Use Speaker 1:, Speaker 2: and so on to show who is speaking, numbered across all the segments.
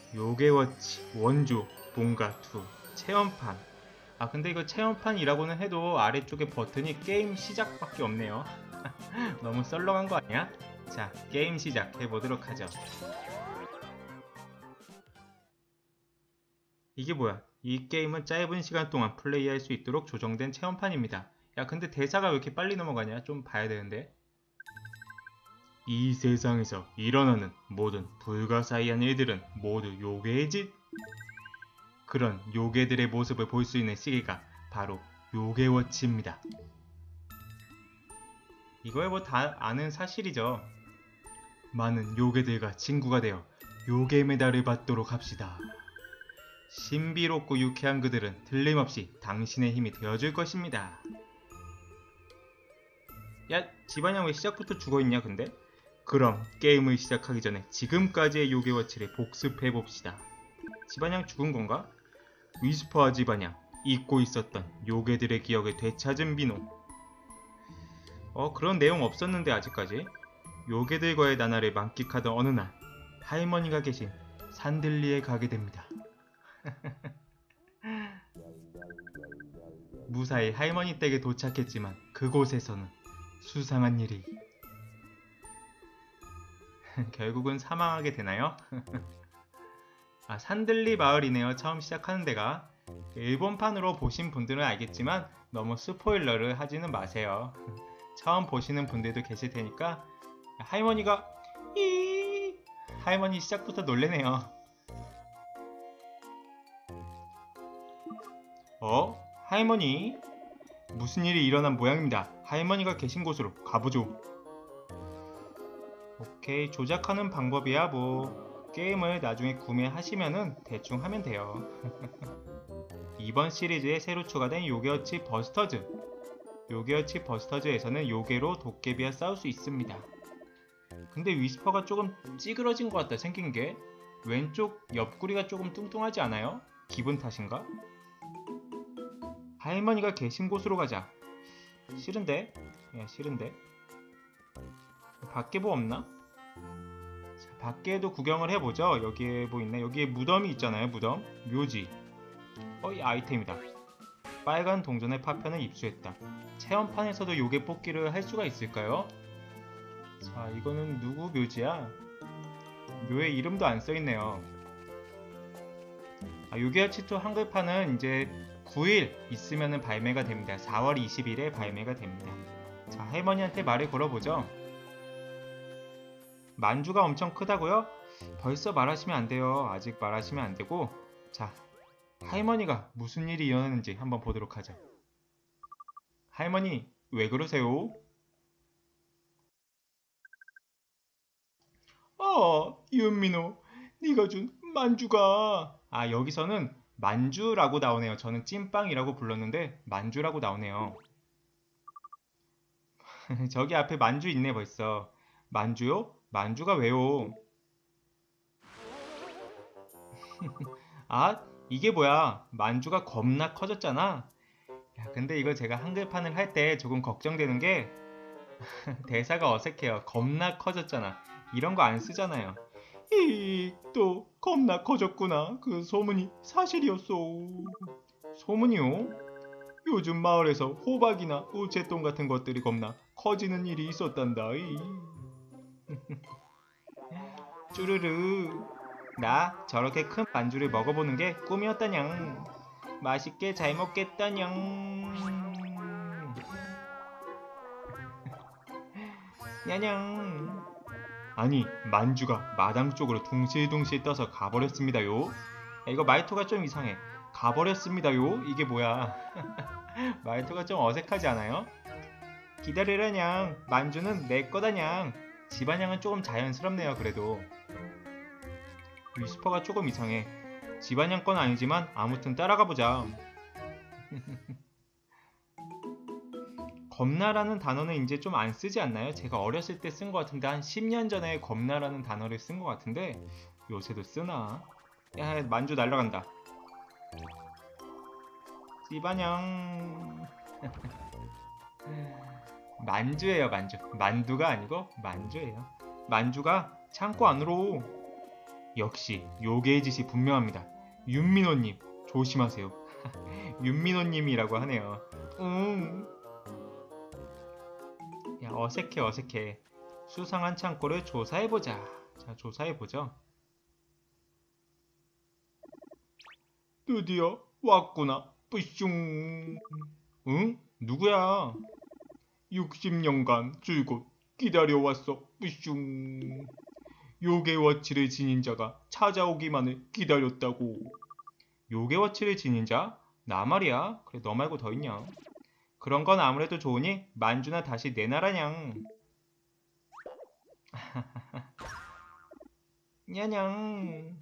Speaker 1: 요괴워치 원조 뭔가 2 체험판. 아 근데 이거 체험판이라고는 해도 아래쪽에 버튼이 게임 시작밖에 없네요. 너무 썰렁한 거 아니야? 자, 게임 시작해보도록 하죠. 이게 뭐야? 이 게임은 짧은 시간 동안 플레이할 수 있도록 조정된 체험판입니다. 야 근데 대사가 왜 이렇게 빨리 넘어가냐? 좀 봐야 되는데. 이 세상에서 일어나는 모든 불가사의한 일들은 모두 요괴의 짓. 그런 요괴들의 모습을 볼 수 있는 시계가 바로 요괴워치입니다. 이거야 뭐 다 아는 사실이죠. 많은 요괴들과 친구가 되어 요괴 메달을 받도록 합시다. 신비롭고 유쾌한 그들은 틀림없이 당신의 힘이 되어줄 것입니다. 야, 집안양 왜 시작부터 죽어있냐 근데? 그럼 게임을 시작하기 전에 지금까지의 요괴워치를 복습해봅시다. 집안양 죽은 건가? 위스퍼와 집안양, 잊고 있었던 요괴들의 기억을 되찾은 비노. 그런 내용 없었는데 아직까지? 요괴들과의 나날을 만끽하던 어느 날 할머니가 계신 산들리에 가게 됩니다. 무사히 할머니 댁에 도착했지만 그곳에서는 수상한 일이. 결국은 사망하게 되나요? 아, 산들리 마을이네요. 처음 시작하는 데가. 일본판으로 보신 분들은 알겠지만 너무 스포일러를 하지는 마세요. 처음 보시는 분들도 계실 테니까. 할머니가 할머니 시작부터 놀래네요. 할머니? 무슨 일이 일어난 모양입니다. 할머니가 계신 곳으로 가보죠. 오케이, 조작하는 방법이야 뭐 게임을 나중에 구매하시면은 대충 하면 돼요. 이번 시리즈에 새로 추가된 요괴워치 버스터즈. 요괴워치 버스터즈에서는 요괴로 도깨비와 싸울 수 있습니다. 근데 위스퍼가 조금 찌그러진 것 같다 생긴게. 왼쪽 옆구리가 조금 뚱뚱하지 않아요? 기분 탓인가? 할머니가 계신 곳으로 가자. 싫은데? 야, 싫은데? 밖에 뭐 없나? 자, 밖에도 구경을 해보죠. 여기에 뭐 있나? 여기에 무덤이 있잖아요. 무덤. 묘지. 이 아이템이다. 빨간 동전의 파편을 입수했다. 체험판에서도 요괴 뽑기를 할 수가 있을까요? 자, 이거는 누구 묘지야? 묘의 이름도 안 써있네요. 요괴워치2 한글판은 이제 9일 있으면 발매가 됩니다. 4월 20일에 발매가 됩니다. 자, 할머니한테 말을 걸어보죠. 만주가 엄청 크다고요? 벌써 말하시면 안 돼요. 아직 말하시면 안 되고. 자, 할머니가 무슨 일이 일어나는지 한번 보도록 하죠. 할머니, 왜 그러세요? 윤민호, 네가 준 만주가. 여기서는 만주라고 나오네요. 저는 찐빵이라고 불렀는데 만주라고 나오네요. 저기 앞에 만주 있네 벌써. 만주요? 만주가 왜요? 이게 뭐야? 만주가 겁나 커졌잖아. 야, 근데 이거 제가 한글판을 할 때 조금 걱정되는 게 대사가 어색해요. 겁나 커졌잖아. 이런 거 안 쓰잖아요. 또 겁나 커졌구나. 그 소문이 사실이었어. 소문이요? 요즘 마을에서 호박이나 우체통 같은 것들이 겁나 커지는 일이 있었단다. 쭈르르. 나 저렇게 큰 반주를 먹어보는 게 꿈이었다냥. 맛있게 잘 먹겠다냥. 냐냥. 아니, 만주가 마당 쪽으로 둥실둥실 떠서 가버렸습니다요. 이거 말투가 좀 이상해. 가버렸습니다요? 이게 뭐야? 말투가 좀 어색하지 않아요? 기다리라냥. 만주는 내 거다냥. 집안양은 조금 자연스럽네요. 그래도 위스퍼가 조금 이상해. 집안양 건 아니지만 아무튼 따라가보자. 겁나라는 단어는 이제 좀 안 쓰지 않나요? 제가 어렸을 때 쓴 것 같은데 한 10년 전에 겁나라는 단어를 쓴 것 같은데 요새도 쓰나? 야, 만주 날라간다. 집안양. 만주예요, 만주. 만두가 아니고 만주예요. 만주가 창고 안으로. 역시 요괴의 짓이 분명합니다. 윤민호님 조심하세요. 윤민호님이라고 하네요. 야, 어색해. 수상한 창고를 조사해보자. 자, 조사해보죠. 드디어 왔구나. 뿌슝. 응? 누구야? 60년간 줄곧 기다려왔어. 뿌슝. 요괴워치를 지닌 자가 찾아오기만을 기다렸다고. 요괴워치를 지닌 자? 나 말이야. 그래, 너 말고 더 있냐? 그런 건 아무래도 좋으니 만주나 다시 내놔라냥. 냐냥.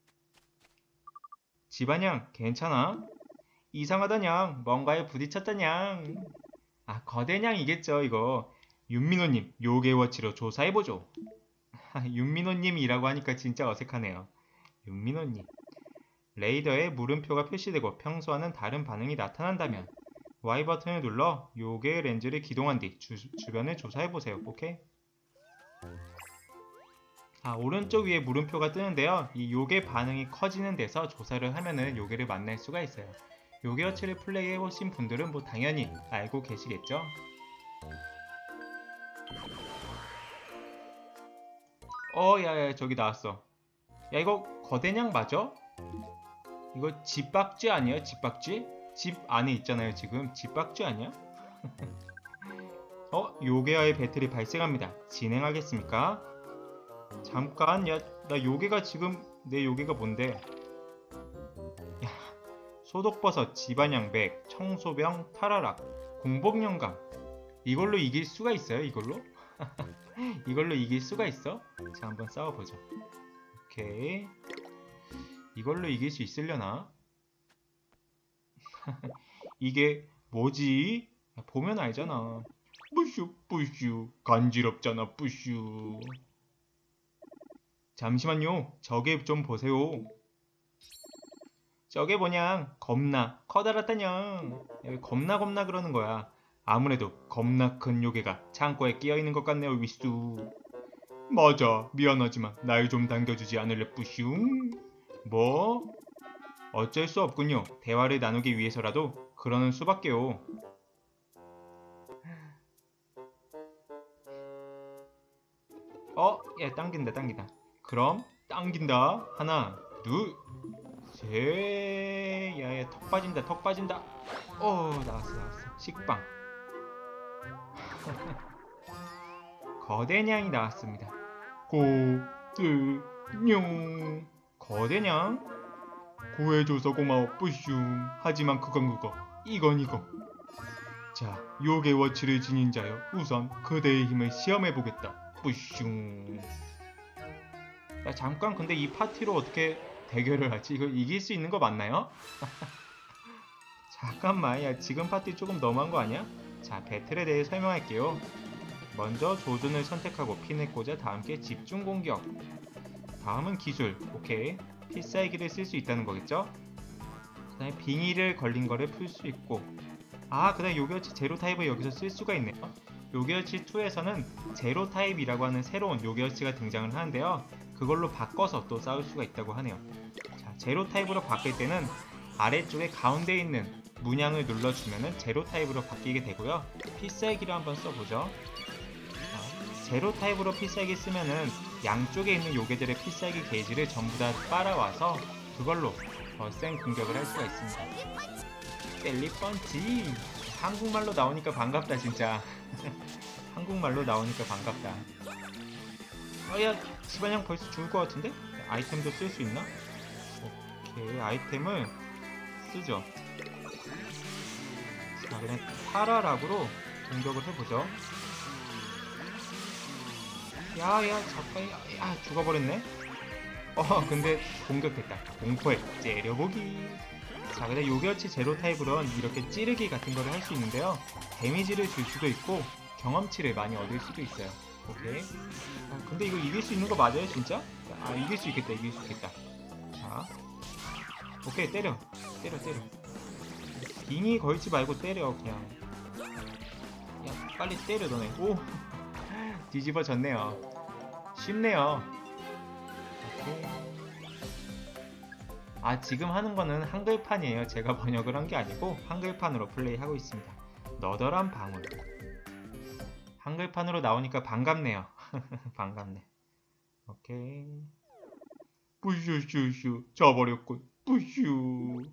Speaker 1: 집안양 괜찮아? 이상하다냥. 뭔가에 부딪혔다냥. 아, 거대냥이겠죠 이거. 윤민호님 요괴워치로 조사해보죠. 윤민호님이라고 하니까 진짜 어색하네요. 윤민호님. 레이더에 물음표가 표시되고 평소와는 다른 반응이 나타난다면 Y 버튼을 눌러 요괴 렌즈를 기동한 뒤 주변을 조사해보세요. 오케이? 아, 오른쪽 위에 물음표가 뜨는데요. 이 요괴 반응이 커지는 데서 조사를 하면은 요괴를 만날 수가 있어요. 요괴워치를 플레이해보신 분들은 뭐 당연히 알고 계시겠죠? 야야 저기 나왔어. 야 이거 거대냥 맞아? 이거 집박쥐 아니야? 집박쥐? 집 안에 있잖아요 지금. 집박쥐 아니야? 요괴와의 배틀이 발생합니다. 진행하겠습니까? 잠깐, 야, 나 요괴가 지금, 내 요괴가 뭔데? 야, 소독버섯, 집안양, 맥, 청소병, 타라락, 공복영감. 이걸로 이길 수가 있어요, 이걸로? 이걸로 이길 수가 있어? 자, 한번 싸워보자. 오케이. 이걸로 이길 수 있으려나? 이게 뭐지? 보면 알잖아. 뿌슈 간지럽잖아 뿌슈. 잠시만요. 저게 좀 보세요. 저게 뭐냐? 겁나 커다랗다냥. 겁나 그러는 거야. 아무래도 겁나 큰 요괴가 창고에 끼어있는 것 같네요 위수. 맞아. 미안하지만 날 좀 당겨주지 않을래 뿌슈. 뭐? 어쩔 수 없군요. 대화를 나누기 위해서라도 그러는 수밖에요. 야, 당긴다. 그럼 당긴다. 하나, 둘, 셋. 야야, 턱 빠진다. 나왔어. 식빵. 거대냥이 나왔습니다. 고드뇽. 거대냥? 구해줘서 고마워 뿌슝. 하지만 그건 이건 이거. 자, 요괴워치를 지닌 자여, 우선 그대의 힘을 시험해보겠다 뿌슝. 야 잠깐, 근데 이 파티로 어떻게 대결을 하지? 이거 이길 수 있는 거 맞나요? 잠깐만, 야 지금 파티 조금 너무한 거 아니야? 자, 배틀에 대해 설명할게요. 먼저 조준을 선택하고 핀을 꽂아 다 함께 집중 공격. 다음은 기술. 오케이. 필살기를 쓸 수 있다는 거겠죠? 그 다음에 빙의를 걸린 거를 풀 수 있고, 그 다음에 요괴워치 제로 타입을 여기서 쓸 수가 있네요. 요괴워치 2에서는 제로 타입이라고 하는 새로운 요괴워치가 등장을 하는데요. 그걸로 바꿔서 또 싸울 수가 있다고 하네요. 자, 제로 타입으로 바뀔 때는 아래쪽에 가운데 있는 문양을 눌러주면은 제로 타입으로 바뀌게 되고요. 필살기를 한번 써보죠. 제로 타입으로 필살기 쓰면은 양쪽에 있는 요괴들의 필살기 게이지를 전부 다 빨아와서 그걸로 더 센 공격을 할 수가 있습니다. 셀리펀치. 한국말로 나오니까 반갑다 진짜. 한국말로 나오니까 반갑다. 야, 집안양 벌써 죽을 것 같은데? 아이템도 쓸 수 있나? 오케이, 아이템을 쓰죠. 자, 그냥 타라락으로 공격을 해보죠. 야야, 잠깐. 죽어버렸네. 근데 공격됐다. 공포에 째려보기. 자, 근데 요괴워치 제로 타입으론 이렇게 찌르기 같은 거를 할 수 있는데요. 데미지를 줄 수도 있고 경험치를 많이 얻을 수도 있어요. 오케이. 근데 이거 이길 수 있는 거 맞아요 진짜? 이길 수 있겠다. 자, 오케이, 때려. 빙이 걸지 말고 때려 그냥. 야, 빨리 때려 너네. 오. 뒤집어졌네요. 쉽네요. 오케이. 지금 하는 거는 한글판이에요. 제가 번역을 한 게 아니고 한글판으로 플레이하고 있습니다. 너덜한 방울. 한글판으로 나오니까 반갑네요. 반갑네. 오케이. 뿌슈슈슈 져버렸군. 뿌슈.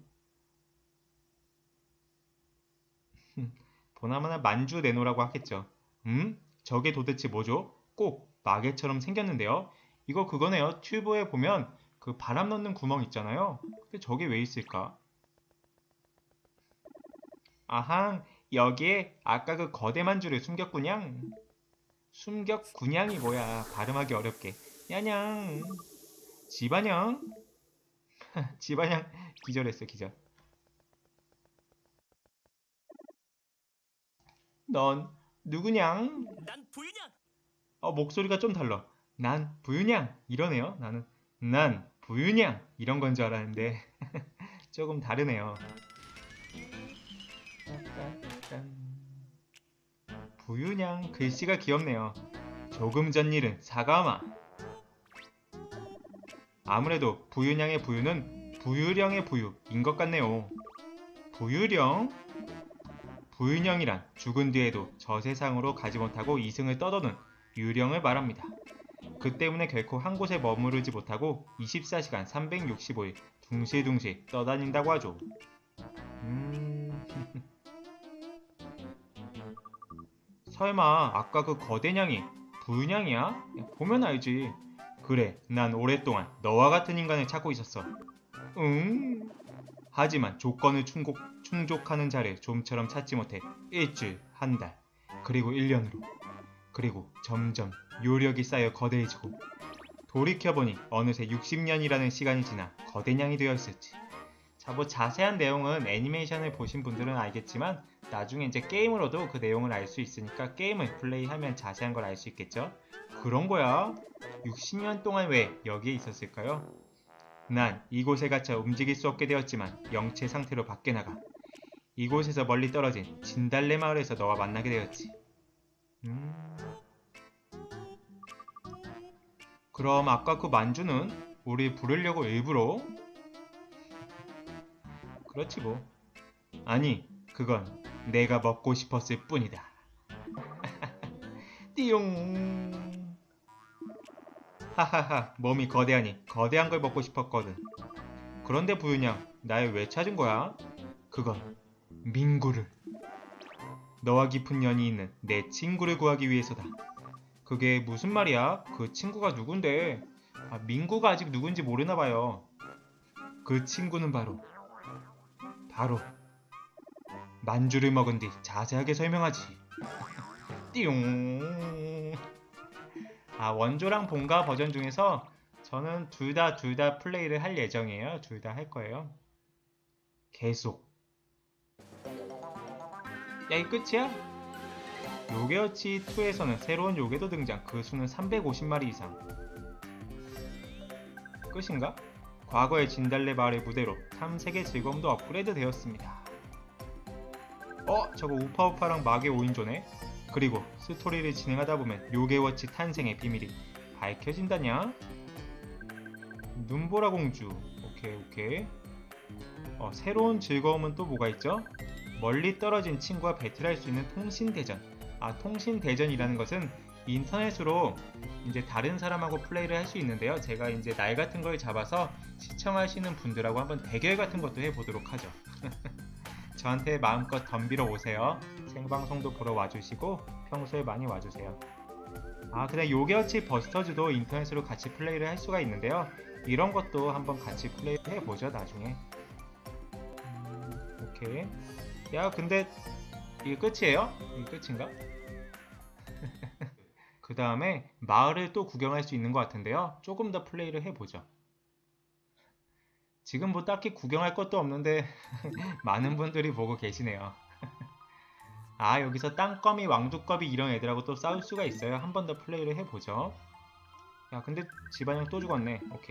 Speaker 1: 보나마나 만주 내놓으라고 하겠죠. 저게 도대체 뭐죠? 꼭 마개처럼 생겼는데요. 이거 그거네요. 튜브에 보면 그 바람 넣는 구멍 있잖아요. 근데 저게 왜 있을까? 아항, 여기에 아까 그 거대 만주를 숨겼구냥. 숨겼구냥이 뭐야. 발음하기 어렵게. 야냥. 집안양. 집안양 기절했어, 기절. 넌 누구냥?
Speaker 2: 난 부유냥.
Speaker 1: 목소리가 좀 달라. 난 부유냥 이러네요. 난 부유냥 이런 건 줄 알았는데 조금 다르네요. 부유냥 글씨가 귀엽네요. 조금 전 일은 사과마. 아무래도 부유냥의 부유는 부유령의 부유인 것 같네요. 부유령? 부유령이란 죽은 뒤에도 저 세상으로 가지 못하고 이승을 떠도는 유령을 말합니다. 그 때문에 결코 한 곳에 머무르지 못하고 24시간 365일 둥실둥실 떠다닌다고 하죠. 설마 아까 그 거대냥이 부유냥이야? 보면 알지. 그래, 난 오랫동안 너와 같은 인간을 찾고 있었어. 응? 하지만 조건을 충족하는 자를 좀처럼 찾지 못해 일주일, 한 달, 그리고 1년으로. 그리고 점점 요력이 쌓여 거대해지고 돌이켜보니 어느새 60년이라는 시간이 지나 거대냥이 되어 있었지. 자, 뭐 자세한 내용은 애니메이션을 보신 분들은 알겠지만 나중에 이제 게임으로도 그 내용을 알 수 있으니까 게임을 플레이하면 자세한 걸 알 수 있겠죠? 그런 거야. 60년 동안 왜 여기에 있었을까요? 난 이곳에 갇혀 움직일 수 없게 되었지만 영체 상태로 밖에 나가 이곳에서 멀리 떨어진 진달래 마을에서 너와 만나게 되었지. 그럼 아까 그 만주는 우리 부르려고 일부러? 그렇지 뭐. 아니, 그건 내가 먹고 싶었을 뿐이다. 띠용. 하하하, 몸이 거대하니 거대한 걸 먹고 싶었거든. 그런데 부유냥, 날 왜 찾은 거야? 그건 민구를. 너와 깊은 연이 있는 내 친구를 구하기 위해서다. 그게 무슨 말이야? 그 친구가 누군데? 민구가 아직 누군지 모르나봐요. 그 친구는 바로 만주를 먹은 뒤 자세하게 설명하지. 띠용. 원조랑 본가 버전 중에서 저는 둘 다 플레이를 할 예정이에요. 둘 다 할 거예요. 계속. 야, 이 끝이야? 요괴어치 2에서는 새로운 요괴도 등장. 그 수는 350마리 이상. 끝인가? 과거의 진달래 마을의 무대로 탐색의 즐거움도 업그레이드 되었습니다. 저거 우파우파랑 마계 5인조네? 그리고 스토리를 진행하다 보면 요괴워치 탄생의 비밀이 밝혀진다냐? 눈보라 공주. 오케이. 새로운 즐거움은 또 뭐가 있죠? 멀리 떨어진 친구와 배틀할 수 있는 통신대전. 통신대전이라는 것은 인터넷으로 이제 다른 사람하고 플레이를 할 수 있는데요. 제가 이제 날 같은 걸 잡아서 시청하시는 분들하고 한번 대결 같은 것도 해보도록 하죠. 저한테 마음껏 덤비러 오세요. 생방송도 보러 와주시고 평소에 많이 와주세요. 그다음 요괴어치 버스터즈도 인터넷으로 같이 플레이를 할 수가 있는데요. 이런 것도 한번 같이 플레이 해보죠, 나중에. 오케이. 야, 근데 이게 끝이에요? 이게 끝인가? 그 다음에 마을을 또 구경할 수 있는 것 같은데요. 조금 더 플레이를 해보죠. 지금 뭐 딱히 구경할 것도 없는데 많은 분들이 보고 계시네요. 여기서 땅거미, 왕두꺼비 이런 애들하고 또 싸울 수가 있어요. 한 번 더 플레이를 해보죠. 야, 근데 집안형 또 죽었네. 오케이.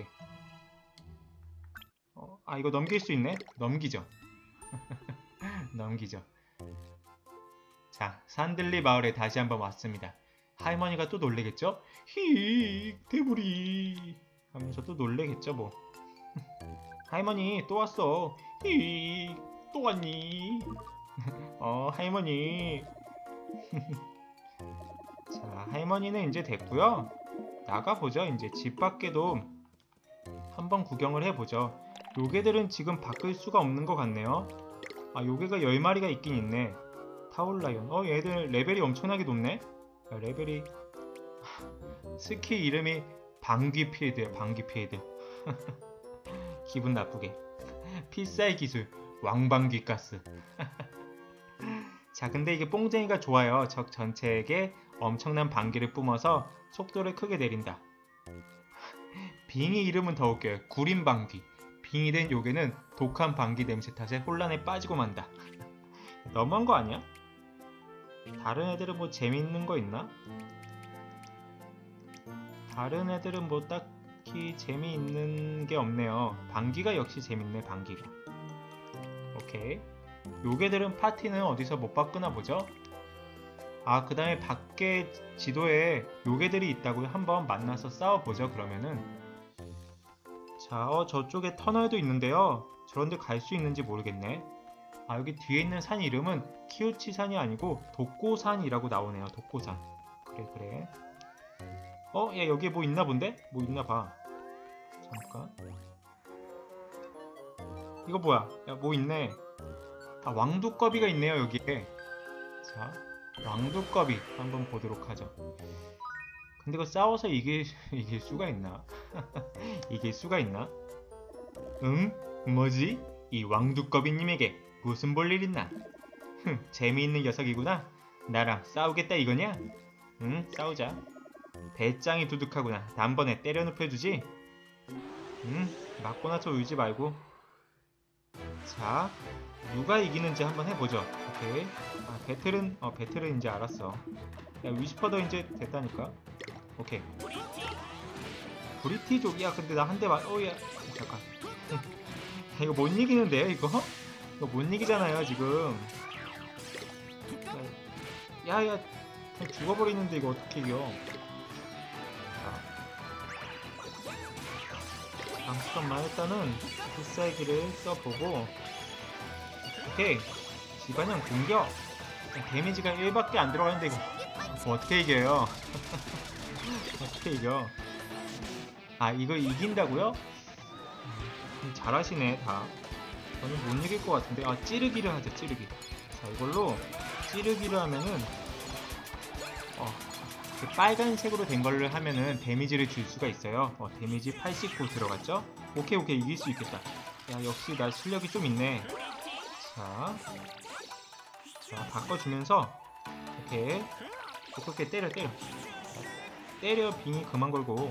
Speaker 1: 이거 넘길 수 있네? 넘기죠. 넘기죠. 자, 산들리 마을에 다시 한번 왔습니다. 할머니가 또 놀래겠죠? 히, 대부리 하면서 또 놀래겠죠 뭐. 할머니 또 왔어. 또 왔니? 할머니. 자, 할머니는 이제 됐고요. 나가보죠. 이제 집 밖에도 한번 구경을 해보죠. 요괴들은 지금 바꿀 수가 없는 것 같네요. 아, 요괴가 10마리가 있긴 있네. 타올라이온. 얘들 레벨이 엄청나게 높네. 야, 레벨이 스킬 이름이 방귀필드야. 방귀필드. 기분 나쁘게. 필살 기술 왕방귀가스. 자, 근데 이게 뽕쟁이가 좋아요. 적 전체에게 엄청난 방귀를 뿜어서 속도를 크게 내린다. 빙의 이름은 더 웃겨요. 구린방귀. 빙의 된 요괴는 독한 방귀 냄새 탓에 혼란에 빠지고 만다. 너무한 거 아니야? 다른 애들은 뭐 재밌는 거 있나? 다른 애들은 뭐 딱히 재미있는 게 없네요. 방귀가 역시 재밌네. 방귀가. 오케이. 요괴들은 파티는 어디서 못 바꾸나 보죠? 아, 그 다음에 밖에 지도에 요괴들이 있다고 한번 만나서 싸워보죠. 그러면은 자, 저쪽에 터널도 있는데요. 저런데 갈 수 있는지 모르겠네. 아, 여기 뒤에 있는 산 이름은 키우치산이 아니고 독고산이라고 나오네요. 독고산. 그래. 야, 여기에 뭐 있나 본데? 뭐 있나 봐. 잠깐. 이거 뭐야? 야, 뭐 있네. 아, 왕두꺼비가 있네요, 여기에. 자, 왕두꺼비 한번 보도록 하죠. 근데 이거 싸워서 이길 수가 있나? 이길 수가 있나? 응? 뭐지? 이 왕두꺼비님에게 무슨 볼일 있나? 재미있는 녀석이구나. 나랑 싸우겠다 이거냐? 응, 싸우자. 배짱이 두둑하구나. 단번에 때려 눕혀주지? 응, 맞고 나서 울지 말고. 자, 누가 이기는지 한번 해보죠. 오케이. 아, 배틀은 이제 알았어. 야, 위스퍼도 이제 됐다니까. 오케이. 브리티족. 야, 근데 나 한 대 야, 잠깐. 이거 못 이기는데, 이거? 이거 못 이기잖아요, 지금. 야, 그냥 죽어버리는데 이거 어떻게 이겨? 자, 잠깐만 일단은 필살기를 써보고. 오케이. 지반형 공격. 데미지가 1밖에 안 들어가는데 이거 뭐 어떻게 이겨요? 어떻게 이겨? 아, 이거 이긴다고요? 잘하시네 다. 저는 못 이길 것 같은데. 아, 찌르기를 하자. 찌르기. 자, 이걸로 찌르기를 하면은 그 빨간색으로 된 걸로 하면은 데미지를 줄 수가 있어요. 데미지 89 들어갔죠? 오케이 이길 수 있겠다. 야, 역시 나 실력이 좀 있네. 자, 바꿔주면서 오케이. 그렇게 때려. 빙이 그만 걸고.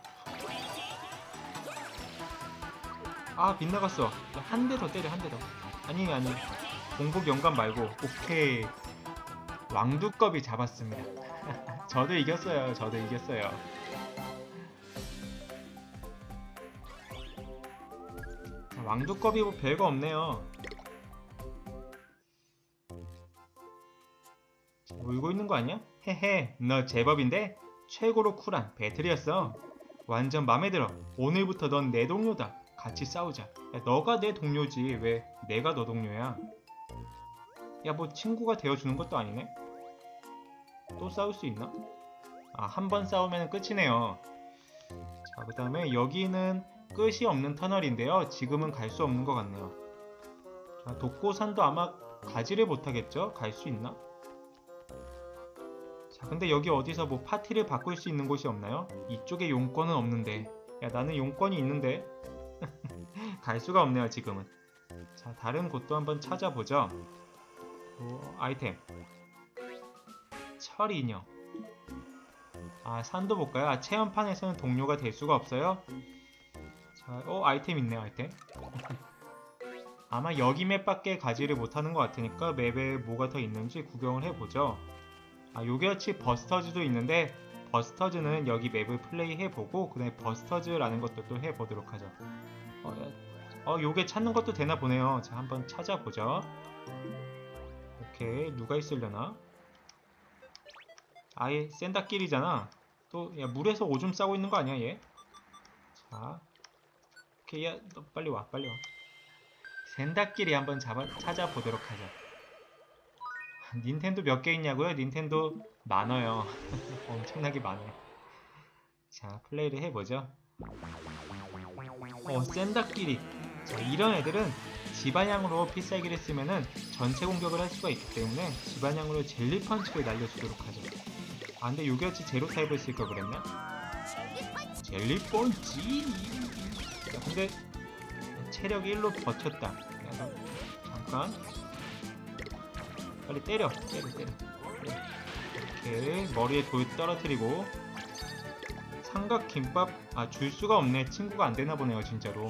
Speaker 1: 아, 빗나갔어. 한 대 더 때려. 한 대 더. 아니 공복 연관 말고. 오케이. 왕두꺼비 잡았습니다. 저도 이겼어요. 왕두꺼비 뭐 별거 없네요. 울고 있는 거 아니야? 헤헤, 너 제법인데? 최고로 쿨한 배틀이었어. 완전 맘에 들어. 오늘부터 넌 내 동료다. 같이 싸우자. 야, 너가 내 동료지. 왜 내가 너 동료야? 야, 뭐 친구가 되어주는 것도 아니네? 또 싸울 수 있나? 아, 한 번 싸우면 끝이네요. 자, 그 다음에 여기는 끝이 없는 터널인데요. 지금은 갈 수 없는 것 같네요. 자, 독고산도 아마 가지를 못하겠죠? 갈 수 있나? 자, 근데 여기 어디서 뭐 파티를 바꿀 수 있는 곳이 없나요? 이쪽에 용권은 없는데. 야, 나는 용권이 있는데. 갈 수가 없네요, 지금은. 자, 다른 곳도 한번 찾아보죠. 아이템. 철 인형. 아, 산도 볼까요? 아, 체험판에서는 동료가 될 수가 없어요? 자, 아이템 있네요, 아이템. 아마 여기 맵밖에 가지를 못하는 것 같으니까 맵에 뭐가 더 있는지 구경을 해보죠. 아, 요게같이 버스터즈도 있는데 버스터즈는 여기 맵을 플레이해보고 그 다음에 버스터즈라는 것도 또 해보도록 하죠. 요게 찾는 것도 되나 보네요. 자, 한번 찾아보죠. 오케이, 누가 있으려나? 아예 센다끼리잖아. 또, 야, 물에서 오줌 싸고 있는 거 아니야, 얘? 자, 오케이, 야, 너 빨리 와, 빨리 와. 젠다끼리 한번 찾아보도록 하죠. 닌텐도 몇 개 있냐고요? 닌텐도 많아요. 엄청나게 많아요. 자, 플레이를 해보죠. 샌다끼리. 자, 이런 애들은 집안향으로 필살기를 쓰면은 전체 공격을 할 수가 있기 때문에 집안향으로 젤리 펀치를 날려주도록 하죠. 아, 근데 요기어치 제로 타입을 쓸 걸 그랬나? 젤리 펀치! 야, 근데 체력이 1로 버텼다. 그래서 잠깐. 빨리 때려. 이렇게 머리에 돌 떨어뜨리고. 삼각 김밥 줄 수가 없네. 친구가 안 되나 보네요, 진짜로.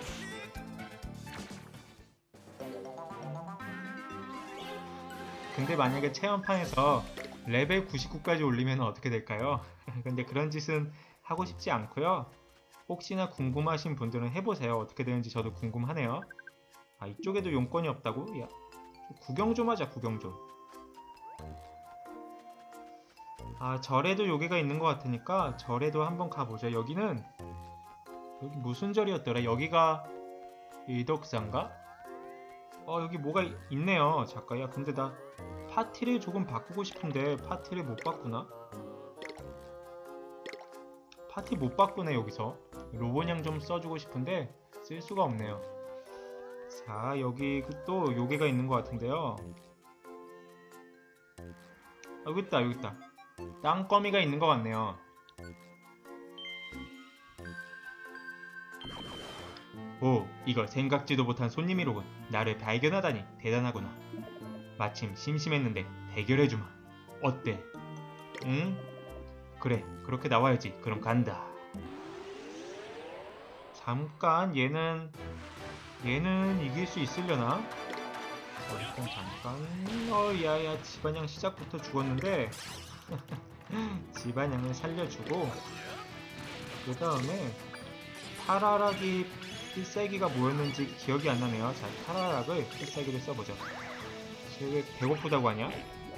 Speaker 1: 근데 만약에 체험판에서 레벨 99까지 올리면 어떻게 될까요? 근데 그런 짓은 하고 싶지 않고요. 혹시나 궁금하신 분들은 해보세요. 어떻게 되는지 저도 궁금하네요. 이쪽에도 용건이 없다고? 야, 구경 좀 하자, 구경 좀. 절에도 요괴가 있는 것 같으니까 절에도 한번 가보죠. 여기는 여기 무슨 절이었더라? 여기가 일덕사인가? 여기 뭐가 있네요. 잠깐. 야, 근데 나 파티를 조금 바꾸고 싶은데 파티를 못 바꾸나? 파티 못 바꾸네. 여기서 로봇냥 좀 써주고 싶은데 쓸 수가 없네요. 자, 여기 또 요괴가 있는 것 같은데요. 여기 있다. 땅거미가 있는 것 같네요. 오, 이거 생각지도 못한 손님이로군. 나를 발견하다니 대단하구나. 마침 심심했는데 대결해주마. 어때? 응? 그래, 그렇게 나와야지. 그럼 간다. 잠깐, 얘는 이길 수 있으려나? 일단 잠깐. 야야, 집안양 시작부터 죽었는데 집안양을 살려주고, 그 다음에 타라락이 필살기가 뭐였는지 기억이 안 나네요. 자, 타라락을 필살기를 써보죠. 쟤 배고프다고 하냐?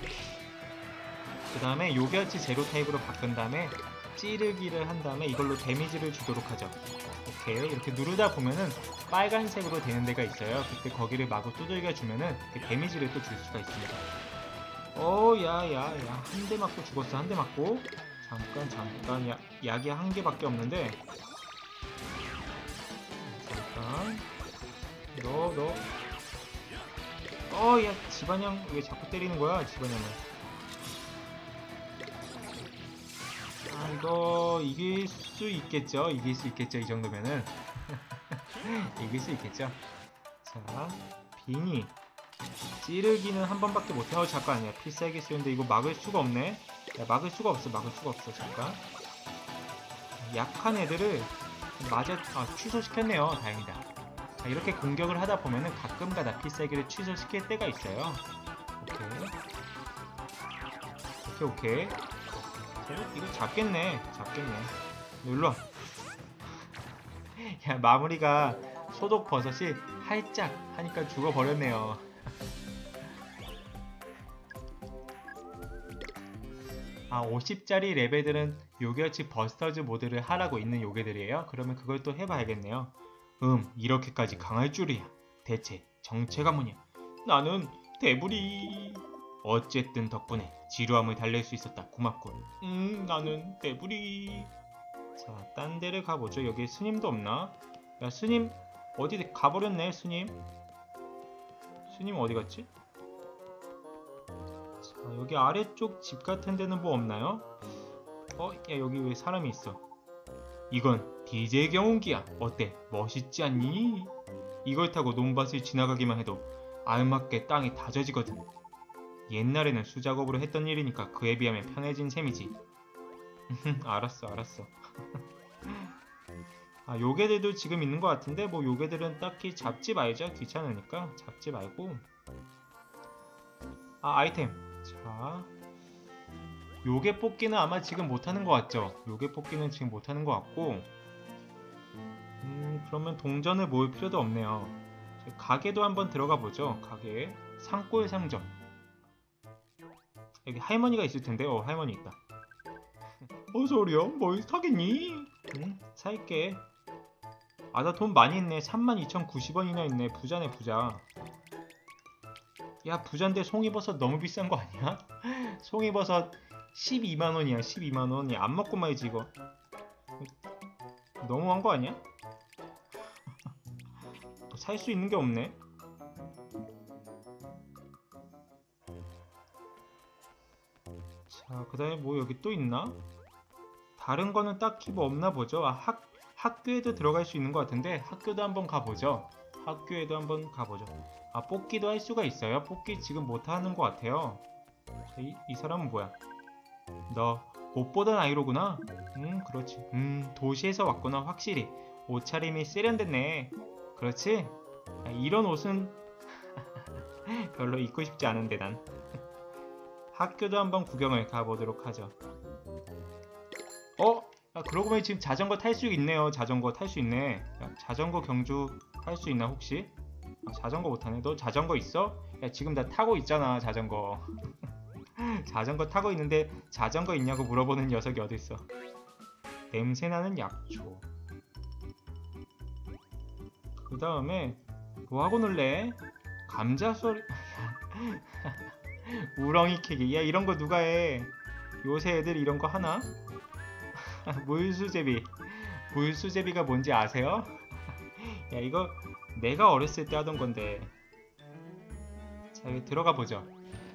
Speaker 1: 그 다음에 요괴아치 제로 타입으로 바꾼 다음에 찌르기를 한 다음에 이걸로 데미지를 주도록 하죠. 오케이, 이렇게 누르다 보면은 빨간색으로 되는 데가 있어요. 그때 거기를 마구 두들겨 주면은 그 데미지를 또 줄 수가 있습니다. 야야야, 한 대 맞고 죽었어. 한 대 맞고. 잠깐. 약이 한 개밖에 없는데. 잠깐. 야, 집안양 왜 자꾸 때리는 거야, 집안양을. 이거 이길 수 있겠죠? 이 정도면은. 이길 수 있겠죠? 자, 빙이 찌르기는 한 번밖에 못해. 잠깐. 아니야, 필살기 쓰는데 이거 막을 수가 없네. 야, 막을 수가 없어. 잠깐. 약한 애들을 취소시켰네요. 다행이다. 자, 이렇게 공격을 하다 보면은 가끔가다 필살기를 취소시킬 때가 있어요. 오케이. 이거 잡겠네. 일로와. 야, 마무리가 소독 버섯이 활짝 하니까 죽어버렸네요. 50짜리 레벨들은 요괴어치 버스터즈 모드를 하라고 있는 요괴들이에요. 그러면 그걸 또 해봐야겠네요. 이렇게까지 강할 줄이야. 대체 정체가 뭐냐? 나는 대부리. 어쨌든 덕분에 지루함을 달랠 수 있었다. 고맙군. 나는 대부리. 자, 딴 데를 가보죠. 여기 스님도 없나? 야, 스님 어디 가버렸네. 스님 어디 갔지? 자, 여기 아래쪽 집 같은 데는 뭐 없나요? 야, 여기 왜 사람이 있어? 이건 DJ 경운기야. 어때? 멋있지 않니? 이걸 타고 논밭을 지나가기만 해도 알맞게 땅이 다져지거든. 옛날에는 수작업으로 했던 일이니까 그에 비하면 편해진 셈이지. 알았어. 요괴들도 지금 있는 것 같은데 뭐 요괴들은 딱히 잡지 말죠. 귀찮으니까 잡지 말고. 아이템. 자, 요괴 뽑기는 아마 지금 못하는 것 같죠? 요괴 뽑기는 지금 못하는 것 같고, 그러면 동전을 모을 필요도 없네요. 가게도 한번 들어가 보죠. 가게. 산골 상점. 여기 할머니가 있을 텐데. 할머니 있다. 어서오렴. 뭘 사겠니? 살게. 아, 나 돈 많이 있네. 32,090원이나 있네. 부자네, 부자. 야, 부잔데 송이버섯 너무 비싼 거 아니야? 송이버섯 12만원이야. 12만원이 안 먹고 말이지 이거. 너무한 거 아니야? 살 수 있는 게 없네. 자, 그 다음에 뭐 여기 또 있나? 다른 거는 딱히 뭐 없나 보죠. 아, 학교에도 들어갈 수 있는 것 같은데 학교도 한번 가보죠. 학교에도 한번 가보죠. 아, 뽑기도 할 수가 있어요. 뽑기 지금 못하는 것 같아요. 이 사람은 뭐야? 너 못 보던 아이로구나? 그렇지. 도시에서 왔구나. 확실히 옷차림이 세련됐네. 그렇지? 아, 이런 옷은 별로 입고 싶지 않은데 난. 학교도 한번 구경을 가보도록 하죠. 아, 그러고 보니 지금 자전거 탈 수 있네요. 자전거 탈 수 있네. 야, 자전거 경주 할 수 있나 혹시? 아, 자전거 못하네. 너 자전거 있어? 야, 지금 나 타고 있잖아, 자전거. 자전거 타고 있는데 자전거 있냐고 물어보는 녀석이 어딨어. 냄새나는 약초. 그 다음에 뭐하고 놀래? 감자 소리. 우렁이 캐기. 야, 이런 거 누가 해? 요새 애들 이런 거 하나? 물수제비. 물수제비가 뭔지 아세요? 야, 이거 내가 어렸을 때 하던 건데. 자, 여기 들어가 보죠.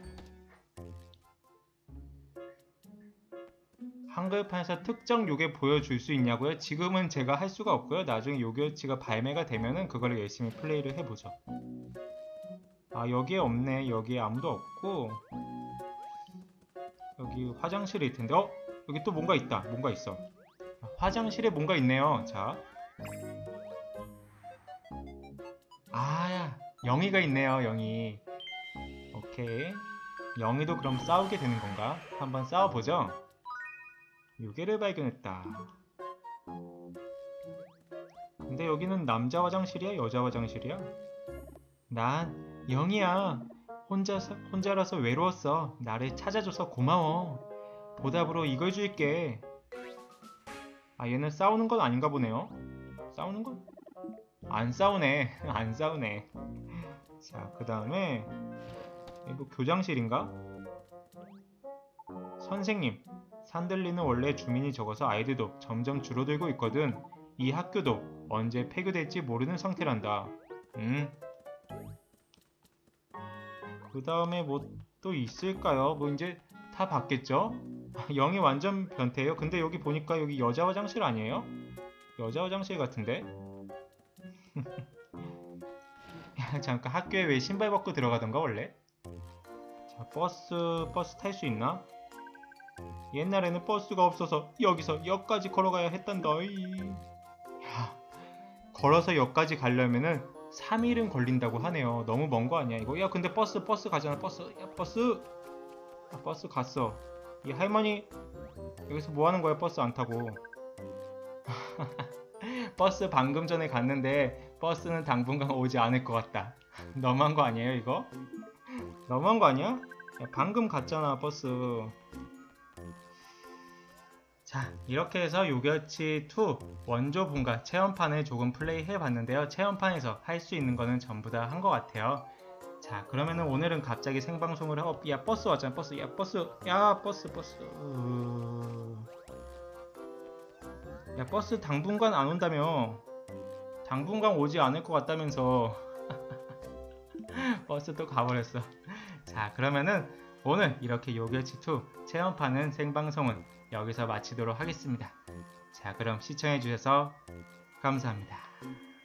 Speaker 1: 한글판에서 특정 요괴 보여줄 수 있냐고요? 지금은 제가 할 수가 없고요. 나중에 요괴치가 발매가 되면은 그거를 열심히 플레이를 해보죠. 아, 여기에 없네. 여기에 아무도 없고 여기 화장실이 있텐데. 여기 또 뭔가 있다. 뭔가 있어. 화장실에 뭔가 있네요. 자, 아, 영희가 있네요. 영희. 오케이. 영희도 그럼 싸우게 되는 건가? 한번 싸워보죠. 요괴를 발견했다. 근데 여기는 남자 화장실이야? 여자 화장실이야? 난 영희야. 혼자라서 외로웠어. 나를 찾아줘서 고마워. 보답으로 이걸 줄게. 아, 얘는 싸우는 건 아닌가 보네요. 싸우는 건? 안 싸우네. 안 싸우네. 자, 그 다음에 이거 교장실인가? 선생님, 산들리는 원래 주민이 적어서 아이들도 점점 줄어들고 있거든. 이 학교도 언제 폐교될지 모르는 상태란다. 그 다음에 뭐 또 있을까요? 뭐 이제 다 봤겠죠? 영이 완전 변태예요. 근데 여기 보니까 여기 여자 화장실 아니에요? 여자 화장실 같은데? 야, 잠깐, 학교에 왜 신발 벗고 들어가던가 원래? 자, 버스 탈 수 있나? 옛날에는 버스가 없어서 여기서 역까지 걸어가야 했단다. 야, 걸어서 역까지 가려면은 3일은 걸린다고 하네요. 너무 먼 거 아니야 이거? 야, 근데 버스 가잖아. 버스. 야, 버스. 아, 버스 갔어. 이 할머니 여기서 뭐 하는 거야? 버스 안 타고. 버스 방금 전에 갔는데 버스는 당분간 오지 않을 것 같다. 너무한 거 아니에요 이거? 너무한 거 아니야? 야, 방금 갔잖아 버스. 자, 이렇게 해서 요괴치 2 원조분과 체험판을 조금 플레이 해봤는데요. 체험판에서 할 수 있는 거는 전부 다 한 것 같아요. 자, 그러면은 오늘은 갑자기 생방송을 하고, 야, 버스 왔잖아. 버스. 야, 버스. 야, 버스. 야, 버스 당분간 안 온다며. 당분간 오지 않을 것 같다면서. 버스 또 가버렸어. 자, 그러면은 오늘 이렇게 요괴치 2 체험판은 생방송은 여기서 마치도록 하겠습니다. 자, 그럼 시청해주셔서 감사합니다.